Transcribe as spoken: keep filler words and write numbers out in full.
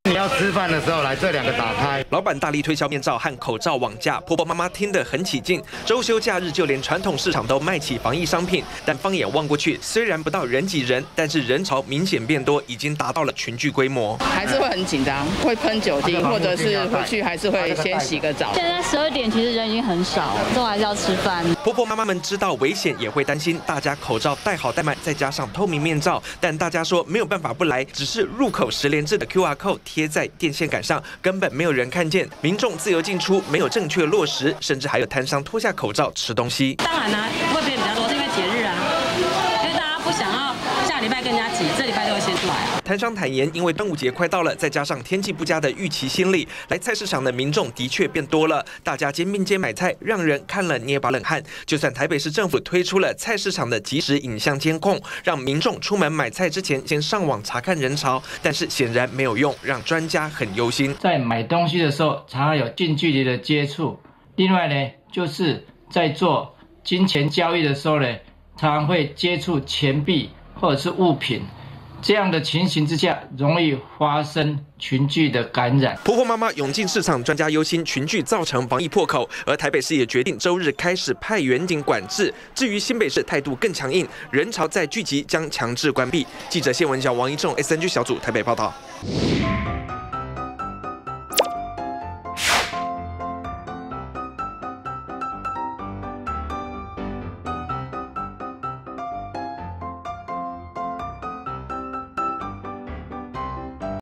你要吃饭的时候来这两个打开。 老板大力推销面罩和口罩网价，婆婆妈妈听得很起劲。周休假日，就连传统市场都卖起防疫商品，但放眼望过去，虽然不到人挤人，但是人潮明显变多，已经达到了群聚规模。 还是会很紧张，会喷酒精，或者是回去还是会先洗个澡。 现在十二点其实人已经很少，都还是要吃饭。 婆婆妈妈们知道危险，也会担心，大家口罩戴好戴满，再加上透明面罩，但大家说没有办法不来，只是入口实联制的 Q R code 贴在电线杆上，根本没有人看见，民众自由进出没有正确落实，甚至还有摊商脱下口罩吃东西。 当然啦、啊，会变比较多，是因为节日啊，因为大家不想要下礼拜更加挤，这礼拜就会先出来啊。 摊商坦言，因为端午节快到了，再加上天气不佳的预期心理，来菜市场的民众的确变多了，大家肩并肩买菜，让人看了捏把冷汗。就算台北市政府推出了菜市场的即时影像监控，让民众出门买菜之前先上网查看人潮，但是显然没有用，让专家很忧心。 在买东西的时候，常常有近距离的接触。另外呢，就是在做金钱交易的时候呢，常常会接触钱币或者是物品。这样的情形之下，容易发生群聚的感染。 婆婆妈妈涌进市场，专家忧心群聚造成防疫破口，而台北市也决定周日开始派员警管制。至于新北市态度更强硬，人潮再聚集将强制关闭。记者谢文晓、王一仲 S N G 小组台北报道。